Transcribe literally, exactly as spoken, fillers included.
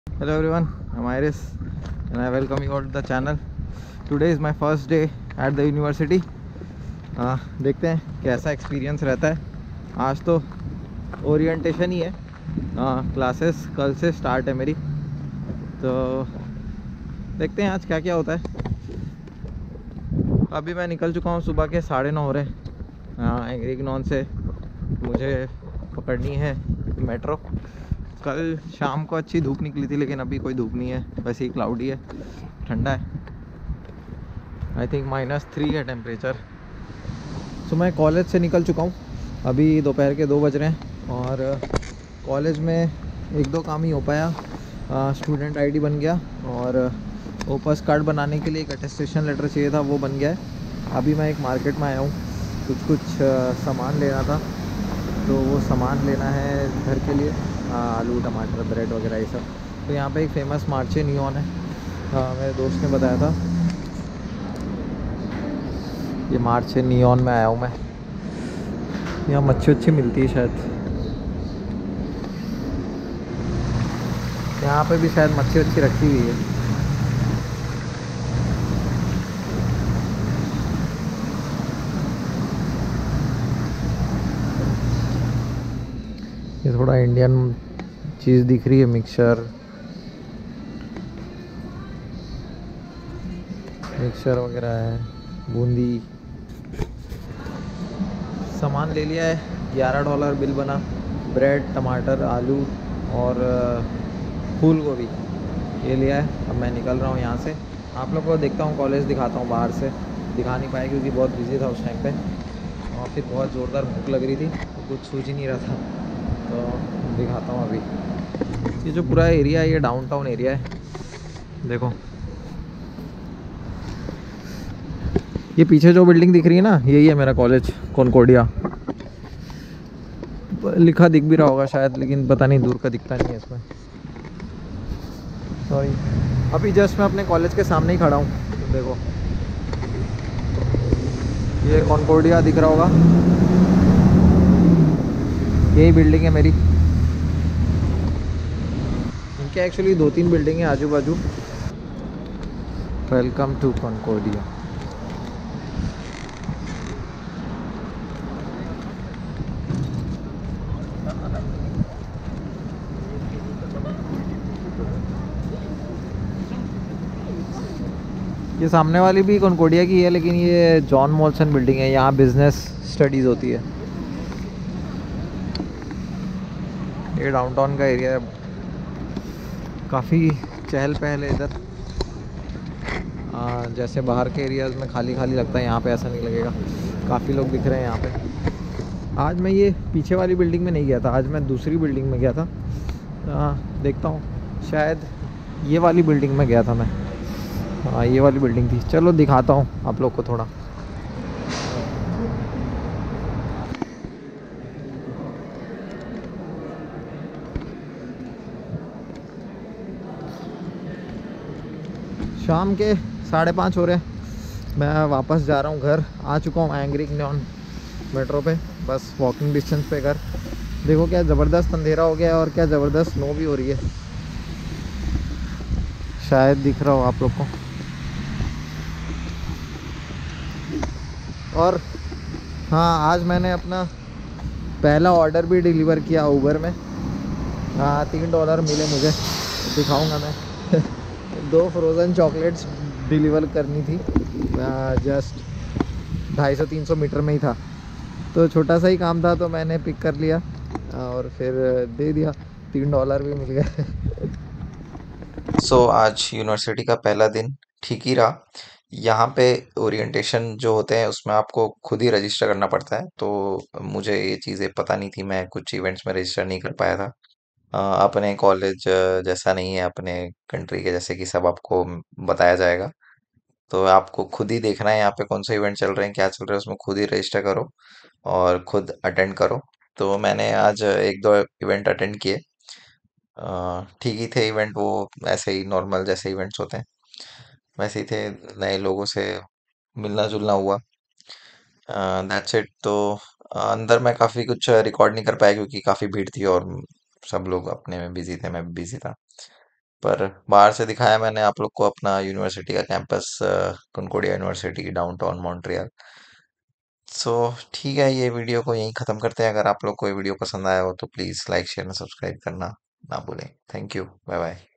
Hello everyone, I'm Iris and I welcome you all to the channel. Today is my first day at the university. uh, देखते हैं कैसा experience रहता है। आज तो orientation ही है। क्लासेस कल से स्टार्ट है मेरी, तो देखते हैं आज क्या क्या होता है। अभी मैं निकल चुका हूँ, सुबह के साढ़े नौ हो रहे हैं। एग्री नॉन से मुझे पकड़नी है मेट्रो। कल शाम को अच्छी धूप निकली थी, लेकिन अभी कोई धूप नहीं है, वैसे ही क्लाउडी है, ठंडा है। आई थिंक माइनस थ्री है टेम्परेचर। सो मैं कॉलेज से निकल चुका हूँ, अभी दोपहर के दो बज रहे हैं और कॉलेज में एक दो काम ही हो पाया। स्टूडेंट आईडी बन गया और ओपस कार्ड बनाने के लिए एक अटेस्टेशन लेटर चाहिए था, वो बन गया है। अभी मैं एक मार्केट में आया हूँ, कुछ कुछ आ, सामान लेना था, तो वो सामान लेना है घर के लिए, आ, आलू टमाटर ब्रेड वगैरह ये सब। तो यहाँ पे एक फेमस मार्चे नियॉन है, आ, मेरे दोस्त ने बताया था। ये मार्चे नियॉन में आया हूँ मैं। यहाँ मच्छी अच्छी मिलती है शायद, यहाँ पे भी शायद मच्छी अच्छी रखी हुई है। ये थोड़ा इंडियन चीज़ दिख रही है, मिक्सचर मिक्सचर वगैरह है, बूंदी। सामान ले लिया है, ग्यारह डॉलर बिल बना। ब्रेड टमाटर आलू और फूल गोभी ये लिया है। अब मैं निकल रहा हूँ यहाँ से। आप लोग को देखता हूँ, कॉलेज दिखाता हूँ बाहर से। दिखा नहीं पाया क्योंकि बहुत बिजी था उस टाइम पे, और फिर बहुत ज़ोरदार भूख लग रही थी, तो कुछ सूझ ही नहीं रहा था, तो दिखाता हूँ अभी। ये जो पूरा एरिया है, ये डाउनटाउन एरिया है। देखो ये पीछे जो बिल्डिंग दिख रही है ना, यही है मेरा कॉलेज कॉनकॉर्डिया। लिखा दिख भी रहा होगा शायद, लेकिन पता नहीं, दूर का दिखता नहीं है इसमें, सॉरी। अभी जस्ट मैं अपने कॉलेज के सामने ही खड़ा हूँ। देखो ये कॉनकॉर्डिया दिख रहा होगा, यही बिल्डिंग है मेरी। इनके एक्चुअली दो तीन बिल्डिंग है आजू बाजू। Welcome to Concordia. ये सामने वाली भी कॉनकॉर्डिया की है, लेकिन ये जॉन मॉल्सन बिल्डिंग है, यहाँ बिजनेस स्टडीज़ होती है। ये डाउनटाउन का एरिया है, काफ़ी चहल पहल है इधर। आ, जैसे बाहर के एरियाज़ में खाली खाली लगता है, यहाँ पे ऐसा नहीं लगेगा, काफ़ी लोग दिख रहे हैं यहाँ पे। आज मैं ये पीछे वाली बिल्डिंग में नहीं गया था, आज मैं दूसरी बिल्डिंग में गया था। आ, देखता हूँ, शायद ये वाली बिल्डिंग में गया था मैं। हाँ ये वाली बिल्डिंग थी। चलो दिखाता हूँ आप लोग को थोड़ा। शाम के साढ़े पाँच हो रहे हैं, मैं वापस जा रहा हूँ घर। आ चुका हूँ एंग्री न्योन मेट्रो पे, बस वॉकिंग डिस्टेंस पे घर। देखो क्या ज़बरदस्त अंधेरा हो गया है, और क्या ज़बरदस्त स्नो भी हो रही है, शायद दिख रहा हो आप लोग को। और हाँ, आज मैंने अपना पहला ऑर्डर भी डिलीवर किया उबर में। हाँ तीन डॉलर मिले मुझे, दिखाऊंगा मैं। दो फ्रोज़न चॉकलेट्स डिलीवर करनी थी, जस्ट ढाई सौ तीन सौ मीटर में ही था, तो छोटा सा ही काम था, तो मैंने पिक कर लिया और फिर दे दिया। तीन डॉलर भी मिल गए। सो आज यूनिवर्सिटी का पहला दिन ठीक ही रहा। यहाँ पे ओरिएंटेशन जो होते हैं उसमें आपको खुद ही रजिस्टर करना पड़ता है, तो मुझे ये चीज़ें पता नहीं थी, मैं कुछ इवेंट्स में रजिस्टर नहीं कर पाया था। अ, अपने कॉलेज जैसा नहीं है, अपने कंट्री के जैसे कि सब आपको बताया जाएगा। तो आपको खुद ही देखना है यहाँ पे कौन सा इवेंट चल रहे हैं, क्या चल रहा है, उसमें खुद ही रजिस्टर करो और खुद अटेंड करो। तो मैंने आज एक दो इवेंट अटेंड किए। अ, ठीक ही थे इवेंट, वो ऐसे ही नॉर्मल जैसे इवेंट्स होते हैं वैसे ही थे। नए लोगों से मिलना जुलना हुआ, दैट्स इट। तो अ, अंदर मैं काफ़ी कुछ रिकॉर्ड नहीं कर पाया क्योंकि काफ़ी भीड़ थी और सब लोग अपने में बिजी थे, मैं भी बिजी था। पर बाहर से दिखाया मैंने आप लोग को अपना यूनिवर्सिटी का campus, Concordia university downtown Montreal. So ठीक है, ये वीडियो को यहीं ख़त्म करते हैं। अगर आप लोग को ये वीडियो पसंद आया हो तो प्लीज़ लाइक शेयर और सब्सक्राइब करना ना भूलें। Thank you, bye bye.